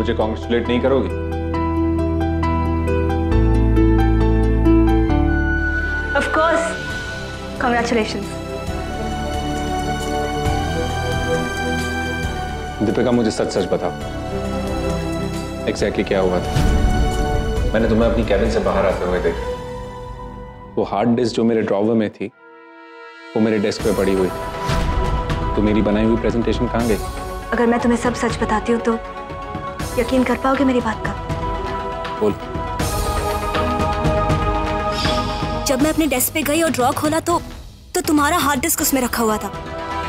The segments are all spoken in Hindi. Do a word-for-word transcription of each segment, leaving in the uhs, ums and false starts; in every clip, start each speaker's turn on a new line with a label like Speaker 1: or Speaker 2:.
Speaker 1: मुझे कॉन्ग्रेचुलेट नहीं करोगी?
Speaker 2: Of course, congratulations.
Speaker 1: दीपिका, मुझे सच सच बताओ, एग्जैक्टली क्या हुआ था? मैंने तुम्हें अपनी कैबिन से बाहर आते हुए देखा। वो हार्ड डिस्क जो मेरे ड्रॉवर में थी, वो मेरे डेस्क पे पड़ी हुई थी। तो मेरी बनाई हुई प्रेजेंटेशन कहाँ गई?
Speaker 2: अगर मैं तुम्हें सब सच बताती हूँ तो यकीन कर पाओगे मेरी बात का?
Speaker 1: बोल।
Speaker 2: जब मैं अपने डेस्क पे गई और ड्रॉ खोला तो तो तुम्हारा हार्ड डिस्क उसमें रखा हुआ था।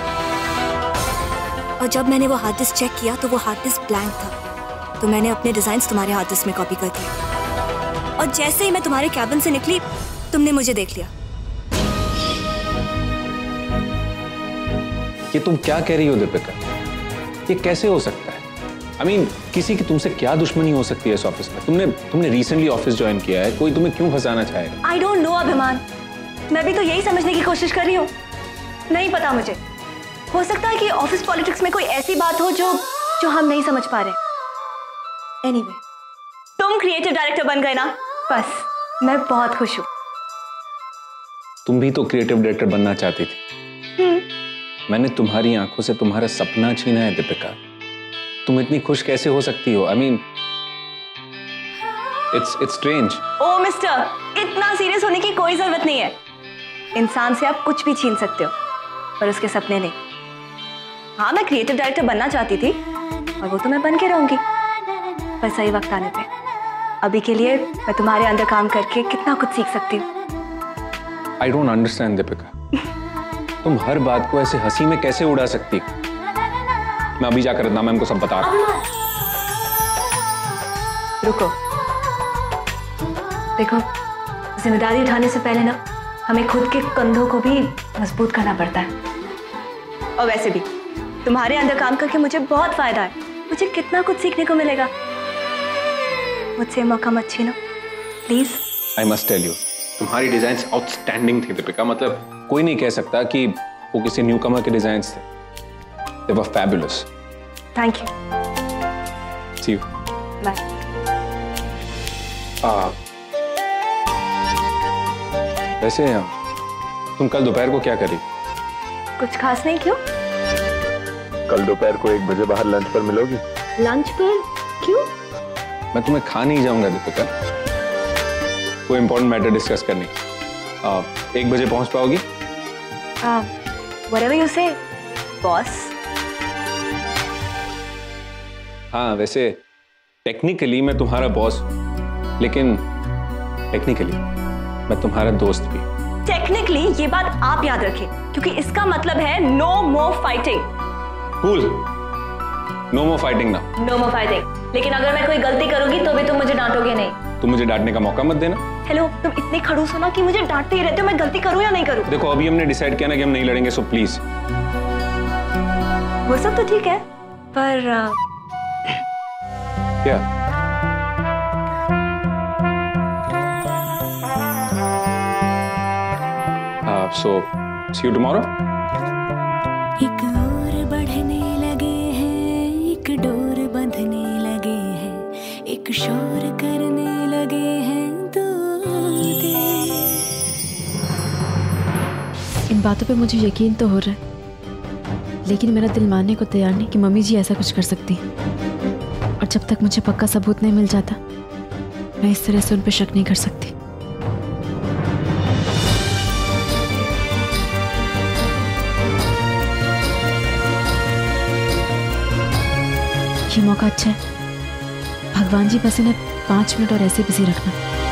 Speaker 2: और जब मैंने वो हार्ड डिस्क चेक किया तो वो हार्ड डिस्क ब्लैंक था। तो मैंने अपने डिजाइन्स तुम्हारे हार्ड डिस्क में कॉपी कर दिए। और जैसे ही मैं तुम्हारे कैबिन से निकली, तुमने मुझे देख लिया।
Speaker 1: ये तुम क्या कह रही हो दीपिका? ये कैसे हो सकता है? आई I मीन mean, किसी की तुमसे क्या दुश्मनी हो सकती है इस ऑफिस में? तुमने तुमने रिसेंटली ऑफिस ज्वाइन किया है, कोई तुम्हें क्यों फंसाना चाहेगा?
Speaker 2: आई डोंट नो अभिमान, मैं भी तो यही समझने की कोशिश कर रही हूँ। नहीं पता मुझे, हो सकता है कि ऑफिस पॉलिटिक्स में कोई ऐसी बात हो जो जो हम नहीं समझ पा रहे। एनीवे, तुम क्रिएटिव डायरेक्टर बन गए ना, बस मैं बहुत खुश हूँ।
Speaker 1: तुम भी तो क्रिएटिव डायरेक्टर बनना चाहती थी।
Speaker 2: हम्म।
Speaker 1: मैंने तुम्हारी आंखों से तुम्हारा सपना छीना है दीपिका। तुम इतनी खुश कैसे हो सकती हो? I mean it's it's strange.
Speaker 2: Oh mister, इतना सीरियस होने की कोई जरूरत नहीं है। इंसान से आप कुछ भी छीन सकते हो, पर उसके सपने नहीं। हाँ, मैं क्रिएटिव डायरेक्टर बनना चाहती थी और वो तो मैं बन के रहूंगी, पर सही वक्त आने पे। अभी के लिए मैं तुम्हारे अंदर काम करके कितना कुछ सीख सकती हूँ।
Speaker 1: आई डोंट अंडरस्टैंड दीपिका, तुम हर बात को ऐसे हंसी में कैसे उड़ा सकती? मैं अभी जाकर रत्ना मैम को सब बता रहा हूं।
Speaker 2: रुको, देखो, जिम्मेदारी उठाने से पहले ना हमें खुद के कंधों को भी मजबूत करना पड़ता है। और वैसे भी तुम्हारे अंदर काम करके मुझे बहुत फायदा है। मुझे कितना कुछ सीखने को मिलेगा। मुझसे मौका मत छीनो please.
Speaker 1: I must tell you, तुम्हारी डिजाइन्स आउटस्टैंडिंग थी दीपिका। मतलब कोई नहीं कह सकता कि वो किसी न्यूकमर के डिजाइन्स थे। They were fabulous.
Speaker 2: Thank you.
Speaker 1: See you.
Speaker 2: Bye.
Speaker 1: आ, वैसे तुम कल दोपहर को क्या करी?
Speaker 2: कुछ खास नहीं। क्यों?
Speaker 1: कल दोपहर को एक बजे बाहर लंच पर मिलोगी?
Speaker 2: लंच पर? क्यों?
Speaker 1: मैं तुम्हें खा नहीं जाऊंगा दीपिका, कोई इंपॉर्टेंट मैटर डिस्कस करनी। आ, एक बजे पहुंच पाओगी?
Speaker 2: uh, whatever you say, boss.
Speaker 1: हाँ, वैसे टेक्निकली मैं तुम्हारा बॉस हूं, लेकिन टेक्निकली मैं तुम्हारा दोस्त भी।
Speaker 2: टेक्निकली ये बात आप याद रखें, क्योंकि इसका मतलब है no more fighting.
Speaker 1: Cool, no more fighting ना।
Speaker 2: No more fighting. लेकिन अगर मैं कोई गलती करूंगी तो भी तुम मुझे डांटोगे नहीं।
Speaker 1: तुम मुझे डांटने का मौका मत देना।
Speaker 2: हेलो, तुम इतने खड़ूस हो ना कि मुझे डांटते ही रहते हो, मैं गलती करूं या नहीं करूं।
Speaker 1: देखो, अभी हमने डिसाइड किया ना कि हम नहीं लड़ेंगे, सो प्लीज।
Speaker 2: वो सब तो ठीक है, पर uh...
Speaker 1: क्या? uh, so see you tomorrow.
Speaker 3: एक और बढ़ने लगे हैं, एक डोर बंधने लगे हैं, एक शोर करने लगे हैं दो दिल।
Speaker 4: इन बातों पे मुझे यकीन तो हो रहा है, लेकिन मेरा दिल मानने को तैयार नहीं कि मम्मी जी ऐसा कुछ कर सकती। और जब तक मुझे पक्का सबूत नहीं मिल जाता, मैं इस तरह से उन पर शक नहीं कर सकती। ये मौका अच्छा है। भगवान जी बस इन्हें पांच मिनट और ऐसे बिजी रखना।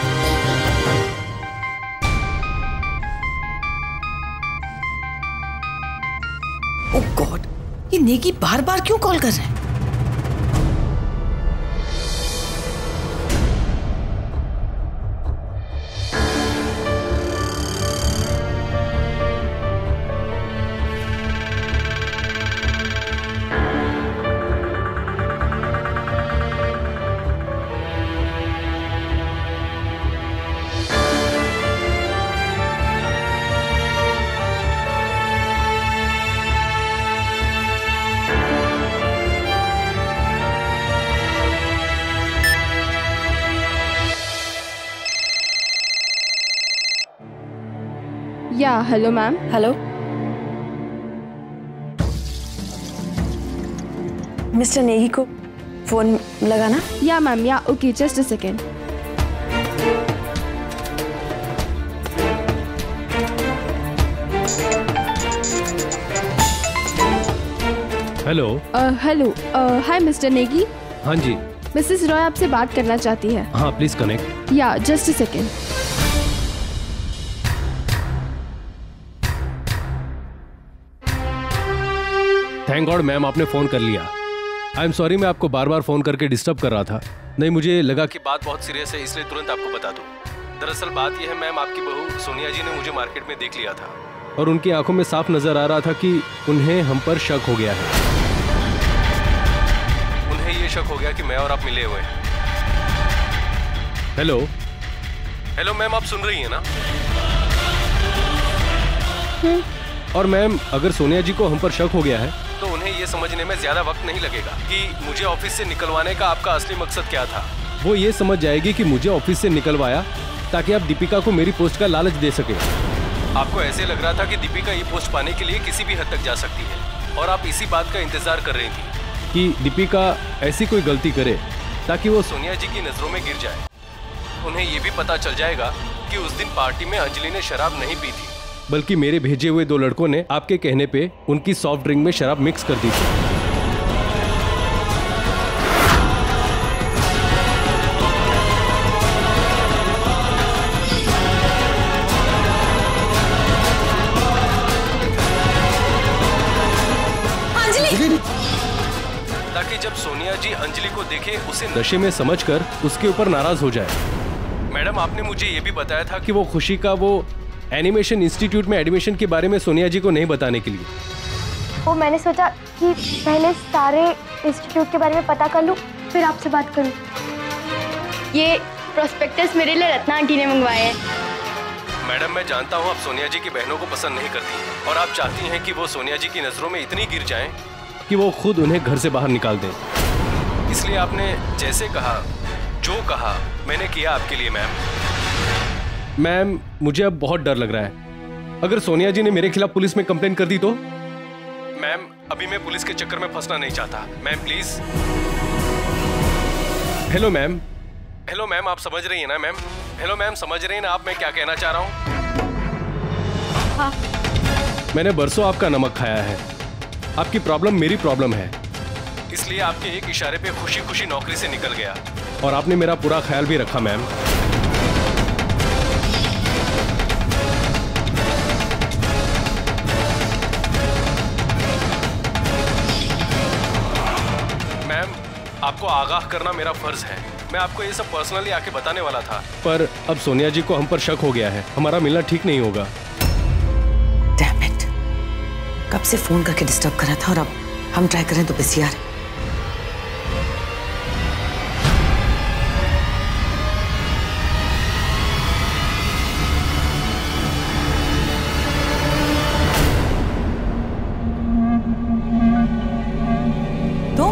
Speaker 5: ओह गॉड, ये नेगी बार बार क्यों कॉल कर रहे हैं?
Speaker 6: Yeah hello ma'am.
Speaker 2: Hello mister Negi को फोन लगाना।
Speaker 6: Yeah ma'am, yeah okay, just a second.
Speaker 7: Hello.
Speaker 6: Hello, hi mister Negi.
Speaker 7: हाँ जी।
Speaker 6: मिसेस रॉय आपसे बात करना चाहती है।
Speaker 7: हाँ please connect.
Speaker 6: Yeah just a second.
Speaker 7: Thank God ma'am आपने फोन कर लिया। आई एम सॉरी मैं आपको बार बार फोन करके डिस्टर्ब कर रहा था। नहीं, मुझे लगा कि बात बहुत सीरियस है इसलिए तुरंत आपको बता दूं। दरअसल बात यह है मैम, आपकी बहू सोनिया जी ने मुझे मार्केट में देख लिया था और उनकी आंखों में साफ नजर आ रहा था कि उन्हें हम पर शक हो गया है। उन्हें यह शक हो गया कि मैं और आप मिले हुए हैं। हेलो हेलो मैम, आप सुन रही हैं ना? और मैम अगर सोनिया जी को हम पर शक हो गया है तो उन्हें यह समझने में ज्यादा वक्त नहीं लगेगा कि मुझे ऑफिस से निकलवाने का आपका असली मकसद क्या था। वो ये समझ जाएगी कि मुझे ऑफिस से निकलवाया ताकि आप दीपिका को मेरी पोस्ट का लालच दे सके। आपको ऐसे लग रहा था कि दीपिका ये पोस्ट पाने के लिए किसी भी हद तक जा सकती है और आप इसी बात का इंतजार कर रही थी कि दीपिका ऐसी कोई गलती करे ताकि वो सोनिया जी की नजरों में गिर जाए। उन्हें ये भी पता चल जाएगा कि उस दिन पार्टी में अंजलि ने शराब नहीं पी थी, बल्कि मेरे भेजे हुए दो लड़कों ने आपके कहने पे उनकी सॉफ्ट ड्रिंक में शराब मिक्स कर दी थी। ताकि जब सोनिया जी अंजलि को देखे उसे नशे में समझकर उसके ऊपर नाराज हो जाए। मैडम आपने मुझे ये भी बताया था कि वो खुशी का वो एनिमेशन इंस्टीट्यूट में एडमिशन के बारे में सोनिया जी को नहीं बताने के लिए।
Speaker 8: वो मैंने सोचा कि पहले सारे इंस्टीट्यूट के बारे में पता कर लूं, फिर आपसे बात करूं। ये प्रोस्पेक्टस मेरे लिए रत्ना आंटी ने मंगवाए हैं।
Speaker 7: मैडम मैं जानता हूँ आप सोनिया जी की बहनों को पसंद नहीं करती और आप चाहती हैं कि वो सोनिया जी की नजरों में इतनी गिर जाएं कि वो खुद उन्हें घर से बाहर निकाल दें। इसलिए आपने जैसे कहा, जो कहा, मैंने किया आपके लिए मैम। मैम मुझे अब बहुत डर लग रहा है। अगर सोनिया जी ने मेरे खिलाफ पुलिस में कंप्लेन कर दी तो? मैम अभी मैं पुलिस के चक्कर में फंसना नहीं चाहता। Ma'am please. Hello ma'am. Hello ma'am, आप समझ रही हैं ना मैम? हेलो मैम, समझ रही हैं ना आप मैं क्या कहना चाह रहा हूँ?
Speaker 6: हाँ।
Speaker 7: मैंने बरसों आपका नमक खाया है। आपकी प्रॉब्लम मेरी प्रॉब्लम है, इसलिए आपके एक इशारे पे खुशी खुशी नौकरी से निकल गया और आपने मेरा पूरा ख्याल भी रखा मैम। मैम आपको आगाह करना मेरा फर्ज है। मैं आपको ये सब पर्सनली आके बताने वाला था, पर अब सोनिया जी को हम पर शक हो गया है। हमारा मिलना ठीक नहीं होगा।
Speaker 5: Damn it. कब से फोन करके डिस्टर्ब कर रहा था और अब हम ट्राई करें तो बिजी आ रहे। तो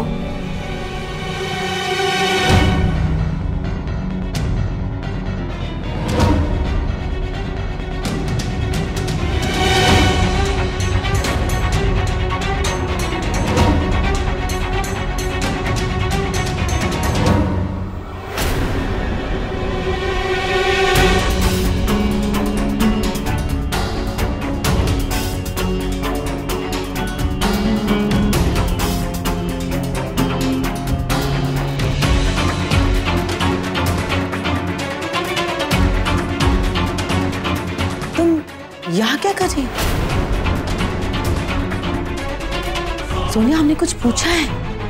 Speaker 5: यहाँ क्या कर रही हो? सोनिया हमने कुछ पूछा है?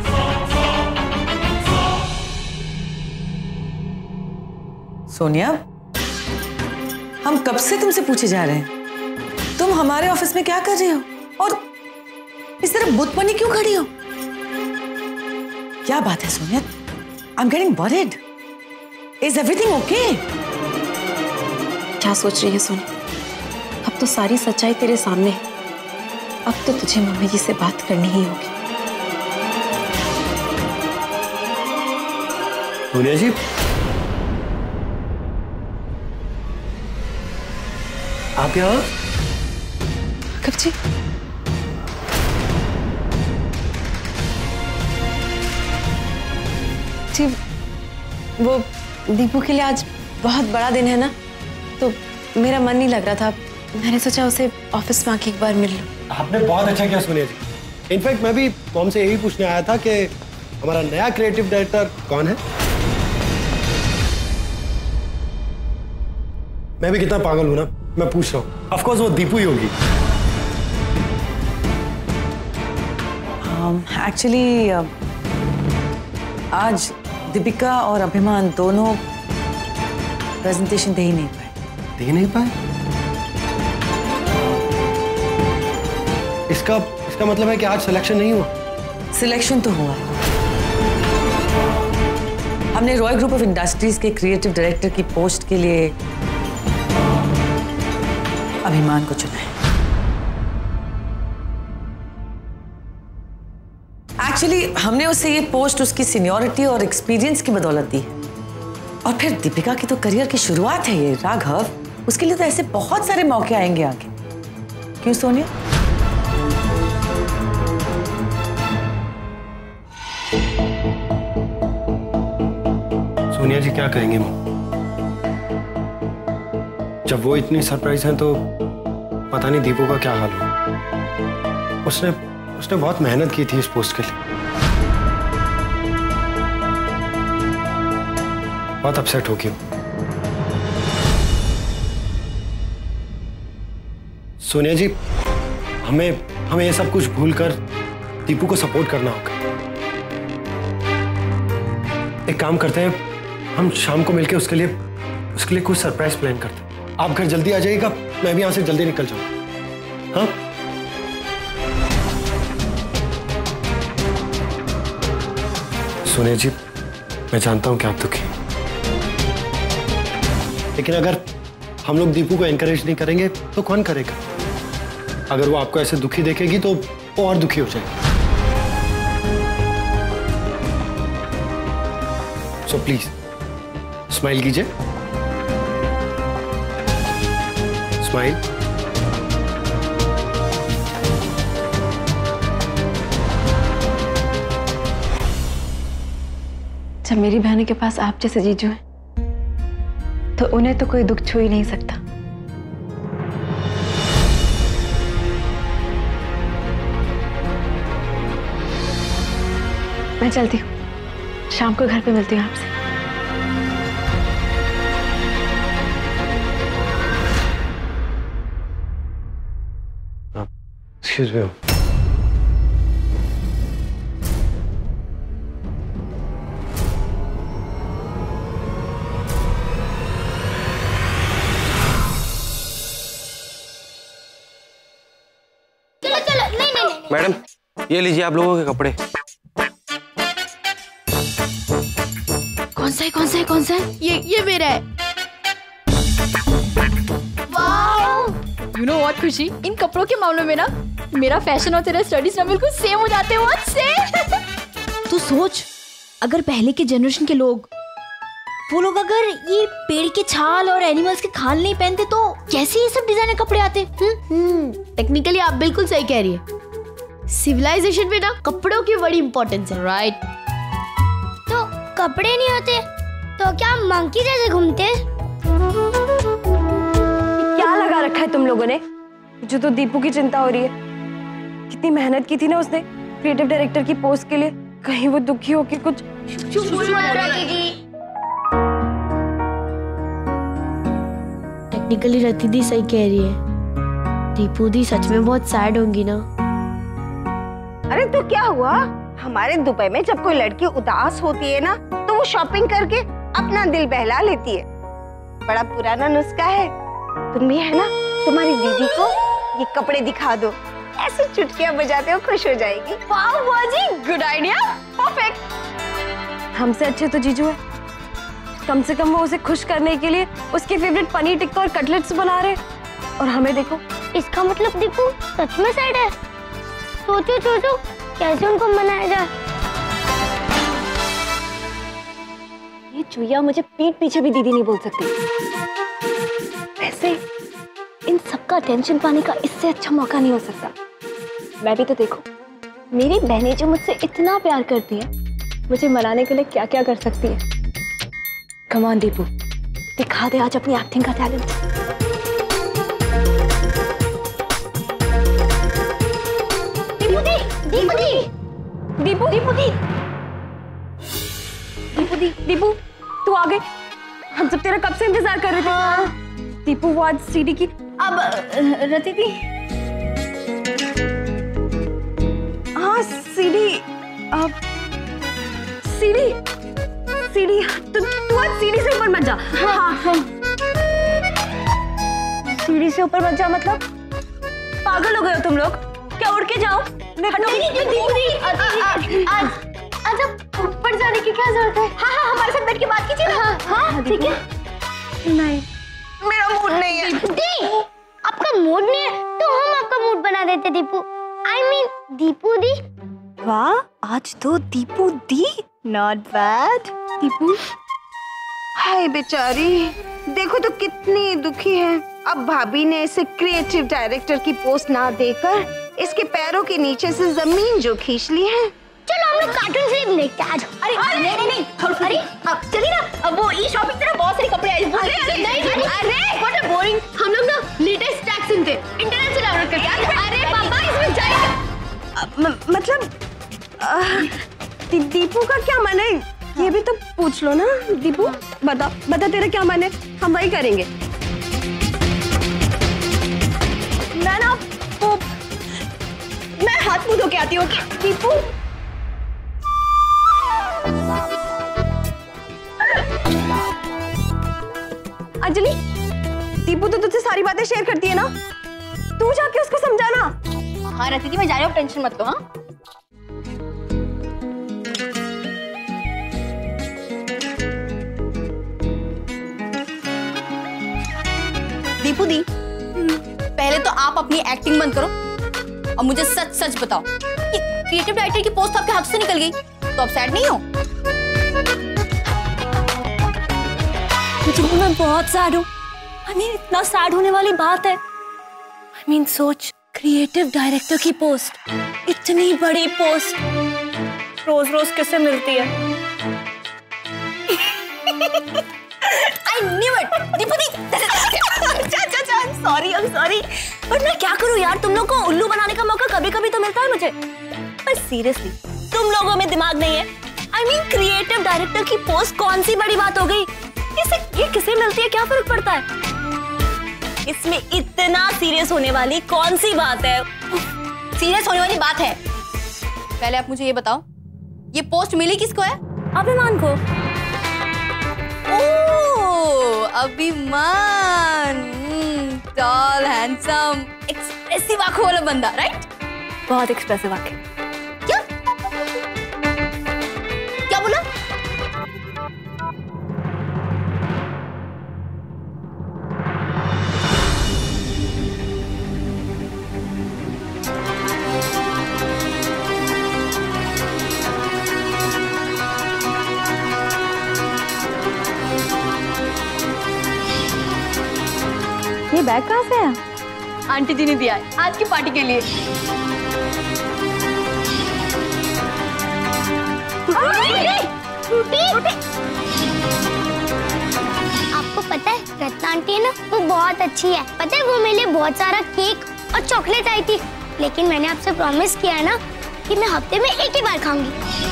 Speaker 5: सोनिया हम कब से तुमसे पूछे जा रहे हैं तुम हमारे ऑफिस में क्या कर रही हो और इस तरह बुत बनी क्यों खड़ी हो? क्या बात है Sonia? I am getting worried. Is everything okay?
Speaker 4: क्या सोच रही है सोनी? अब तो सारी सच्चाई तेरे सामने है। अब तो तुझे मम्मी जी से बात करनी ही होगी।
Speaker 9: सोनिया जी आप यहाँ?
Speaker 5: राघव जी, जी वो दीपू के लिए आज बहुत बड़ा दिन है ना, तो मेरा मन नहीं लग रहा था। मैंने सोचा उसे ऑफिस में आके एक बार मिल लूं।
Speaker 9: आपने बहुत अच्छा किया सोनिया जी। इनफैक्ट मैं भी मॉम से यही पूछने आया था कि हमारा नया क्रिएटिव डायरेक्टर कौन है। मैं भी कितना पागल हूं ना, मैं पूछ रहा हूँ। ऑफ कोर्स वो दीपू ही होगी।
Speaker 5: एक्चुअली um, आज दीपिका और अभिमान दोनों प्रेजेंटेशन दे ही नहीं पाए।
Speaker 9: दे नहीं पाए? इसका इसका मतलब है कि आज सिलेक्शन नहीं हुआ?
Speaker 5: सिलेक्शन तो हुआ। हमने रॉय ग्रुप ऑफ इंडस्ट्रीज के क्रिएटिव डायरेक्टर की पोस्ट के लिए अभिमान को चुना है। एक्चुअली हमने उसे ये पोस्ट उसकी सीनियरिटी और एक्सपीरियंस की बदौलत दी है। और फिर दीपिका की तो करियर की शुरुआत है ये राघव, उसके लिए तो ऐसे बहुत सारे मौके आएंगे आगे। क्यों सोनिया?
Speaker 9: सोनिया जी क्या कहेंगे मां? जब वो इतनी सरप्राइज हैं तो पता नहीं दीपू का क्या हाल हो। उसने उसने बहुत मेहनत की थी इस पोस्ट के लिए। बहुत अपसेट होगी। सोनिया जी, हमें हमें ये सब कुछ भूलकर दीपू को सपोर्ट करना होगा। एक काम करते हैं, हम शाम को मिलकर उसके लिए उसके लिए कुछ सरप्राइज प्लान करते हैं। आप घर जल्दी आ जाइएगा, मैं भी यहां से जल्दी निकल जाऊंगा। हाँ? सोनिया जी, मैं जानता हूं कि आप दुखी हैं, लेकिन अगर हम लोग दीपू को एनकरेज नहीं करेंगे तो कौन करेगा? अगर वो आपको ऐसे दुखी देखेगी तो वो और दुखी हो जाएगी। सो प्लीज स्माइल कीजिए। स्माइल।
Speaker 4: जब मेरी बहनों के पास आप जैसे जीजू हैं तो उन्हें तो कोई दुख छू ही नहीं सकता। मैं चलती हूँ, शाम को घर पे मिलती हूँ आपसे।
Speaker 9: Excuse me.
Speaker 10: मैडम, ये लीजिए आप लोगों के कपड़े।
Speaker 6: कौन सा है कौन सा है कौन सा है? ये ये मेरा है। यू नो व्हाट खुशी, इन कपड़ों के मामले में ना मेरा फैशन और तेरा स्टडीज ना बिल्कुल सेम हो जाते हैं। व्हाट से?
Speaker 11: तू सोच, अगर पहले के जनरेशन के लोग वो लोग अगर ये पेड़ के छाल और एनिमल्स के खाल नहीं पहनते तो कैसे ये सब डिजाइनर कपड़े आते?
Speaker 6: हम्म टेक्निकली आप बिल्कुल सही कह रही है। सिविलाइजेशन में ना कपड़ों की बड़ी इंपॉर्टेंस है, राइट?
Speaker 8: तो कपड़े नहीं होते तो क्या मंकी जैसे घूमते?
Speaker 2: क्या लगा रखा है तुम लोगों ने? मुझे तो दीपू की चिंता हो रही है। कितनी मेहनत की थी ना उसने क्रिएटिव डायरेक्टर की पोस्ट के लिए। कहीं वो दुखी हो के कुछ
Speaker 6: टेक्निकली रति दी सही कह रही है। दीपू दी सच में बहुत सैड होंगी ना।
Speaker 12: अरे तो क्या हुआ, हमारे दुबई में जब कोई लड़की उदास होती है ना तो वो शॉपिंग करके अपना दिल बहला लेती है। बड़ा पुराना नुस्खा है। तुम भी है ना, तुम्हारी दीदी को ये कपड़े दिखा दो, ऐसे चुटकियां बजाते हो खुश हो जाएगी।
Speaker 2: वाह बाजी, गुड आइडिया, परफेक्ट। हमसे अच्छे तो जीजू है। कम से कम वो उसे खुश करने के लिए उसके फेवरेट पनीर टिक्का और कटलेट्स बना रहे, और हमें देखो।
Speaker 8: इसका मतलब दीपू सच में सैड है। सोचो सोचो कैसे उनको मनाया जाए।
Speaker 2: ये चुईया मुझे पीठ पीछे भी दीदी नहीं बोल सकती। वैसे इन सबका का अटेंशन पाने का इससे अच्छा मौका नहीं हो सकता। मैं भी तो देखो, मेरी बहनें जो मुझसे इतना प्यार करती है, मुझे मनाने के लिए क्या क्या कर सकती है। कम ऑन दीपू, दिखा दे आज अपनी एक्टिंग का टैलेंट। दीपू दी, दीपू दी, दीपू दीपू दी, दीपू दी, दीपू तू आ गई। हम सब तेरा कब से इंतजार कर रहे थे। हाँ। दीपू वो आज सीडी की अब रति थी। हाँ सीडी, अब सीडी सीडी तू तू आज सीडी से ऊपर मत जा। हाँ हाँ सीडी से ऊपर मत जा मतलब पागल हो गए हो तुम लोग क्या? उड़ के जाओ। आज आज ऊपर जाने की क्या जरूरत है? हाँ हाँ हमारे साथ बैठ के बात कीजिए ना। हाँ हाँ ठीक है। नहीं मेरा मूड नहीं है।
Speaker 8: दी, आपका मूड नहीं है तो हम आपका मूड बना देते दीपू। I mean Deepu di.
Speaker 2: वाह आज तो दीपू दी, नॉट बैड। दीपू
Speaker 12: हाय बेचारी, देखो तो कितनी दुखी है। अब भाभी ने इसे क्रिएटिव डायरेक्टर की पोस्ट ना देकर इसके पैरों के नीचे से जमीन जो खींच ली है।
Speaker 8: चलो हम लोग कार्टून फिल्म देखते हैं आज। अरे अरे नहीं नहीं अरे अब चलिए ना, अब वो ई शॉपिंग से ना बहुत सारे कपड़े आए। अरे अरे नहीं अरे व्हाट अ बोरिंग। हम लोग ना लेटेस्ट टैग सुनते इंटरनेट से डाउनलोड करके। अरे पापा इसमें जाइए।
Speaker 12: मतलब दी, दीपू का क्या मन है ये भी तो पूछ लो ना। दीपू बता बता तेरा क्या मन है, हम वही करेंगे। मैं ना वो मैं हाथ मुंह धो के आती हूँ। दीपू अंजलि, दीपू तो तुझसे सारी बातें शेयर करती है ना, तू जाके उसको समझाना।
Speaker 6: हाँ रति दी मैं जा रही हूँ, टेंशन मत लो। हाँ दीपू दी, पहले तो आप अपनी एक्टिंग बंद करो और मुझे सच सच बताओ, ये क्रिएटिव डायरेक्टर की पोस्ट आपके हाथ से निकल गई तो आप सैड नहीं हो?
Speaker 2: मुझे मैं बहुत सैड हूँ। आई मीन इतना सैड होने वाली बात है। आई मीन सोच, क्रिएटिव डायरेक्टर की पोस्ट, इतनी बड़ी पोस्ट, रोज रोज किसे मिलती है?
Speaker 6: I knew it. दीपू दी,
Speaker 2: अच्छा अच्छा अच्छा, I'm sorry, I'm sorry. पर मैं क्या करूँ यार, तुम लोग को उल्लू बनाने का मौका कभी कभी तो मिलता है मुझे। पर सीरियसली तुम लोगों में दिमाग नहीं है। आई मीन क्रिएटिव डायरेक्टर की पोस्ट कौन सी बड़ी बात हो गई? इसे ये किसे मिलती है, क्या फर्क पड़ता है? इसमें इतना सीरियस होने वाली कौन सी बात है?
Speaker 6: सीरियस होने वाली बात है। पहले आप मुझे ये बताओ, ये पोस्ट मिली किसको है?
Speaker 2: अभिमान को।
Speaker 6: ओह अभिमान, टॉल हैंडसम एक्सप्रेसिव आंखों वाला बंदा, राइट?
Speaker 2: बहुत एक्सप्रेसिव आंखें।
Speaker 6: क्या क्या बोला?
Speaker 2: ये बैग कहाँ से है?
Speaker 6: आंटी जी ने दिया है आज की पार्टी के लिए।
Speaker 8: आपको पता है रत्ना आंटी है ना, वो बहुत अच्छी है। पता है वो मेरे लिए बहुत सारा केक और चॉकलेट आई थी, लेकिन मैंने आपसे प्रॉमिस किया है ना कि मैं हफ्ते में एक ही बार खाऊंगी।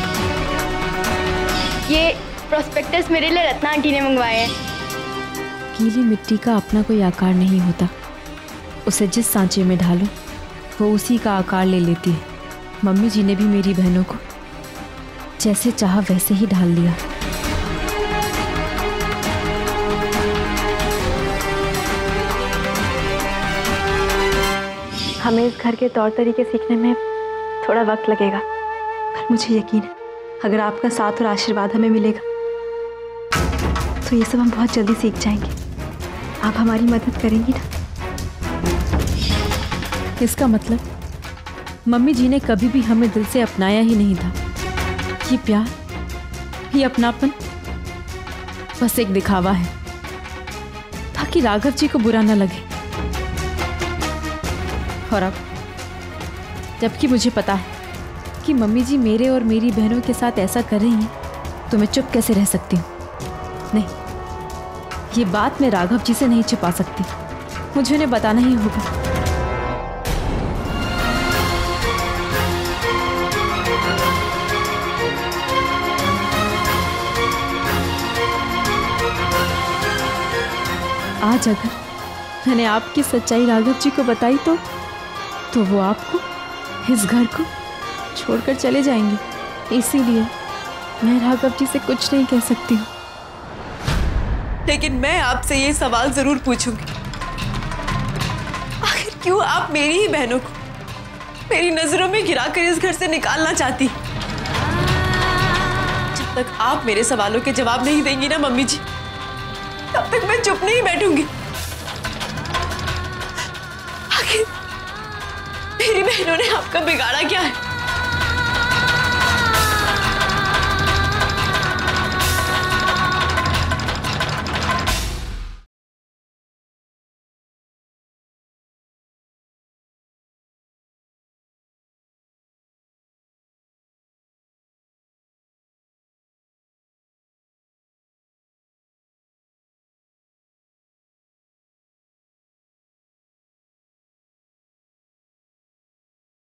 Speaker 13: ये प्रोस्पेक्टस मेरे लिए रत्ना आंटी ने मंगवाए हैं।
Speaker 4: गीली मिट्टी का अपना कोई आकार नहीं होता, उसे जिस सांचे में ढालो वो उसी का आकार ले लेती है। मम्मी जी ने भी मेरी बहनों को जैसे चाहा वैसे ही ढाल दिया।
Speaker 2: हमें इस घर के तौर तरीके सीखने में थोड़ा वक्त लगेगा, पर मुझे यकीन है अगर आपका साथ और आशीर्वाद हमें मिलेगा तो ये सब हम बहुत जल्दी सीख जाएंगे। आप हमारी मदद करेंगी ना?
Speaker 4: इसका मतलब मम्मी जी ने कभी भी हमें दिल से अपनाया ही नहीं था। ये प्यार, ये अपनापन बस एक दिखावा है ताकि राघव जी को बुरा ना लगे। और अब जबकि मुझे पता है कि मम्मी जी मेरे और मेरी बहनों के साथ ऐसा कर रही हैं, तो मैं चुप कैसे रह सकती हूँ? नहीं, ये बात मैं राघव जी से नहीं छिपा सकती, मुझे उन्हें बताना ही होगा। आज अगर मैंने आपकी सच्चाई राघव जी को बताई तो तो वो आपको, इस घर को छोड़कर चले जाएंगे। इसीलिए मैं राघव जी से कुछ नहीं कह सकती हूँ।
Speaker 14: लेकिन मैं आपसे ये सवाल जरूर पूछूंगी, आखिर क्यों आप मेरी ही बहनों को मेरी नजरों में गिराकर इस घर से निकालना चाहती? जब तक आप मेरे सवालों के जवाब नहीं देंगी ना मम्मी जी, तब तक मैं चुप नहीं बैठूंगी। आखिर मेरी बहनों ने आपका बिगाड़ा क्या है?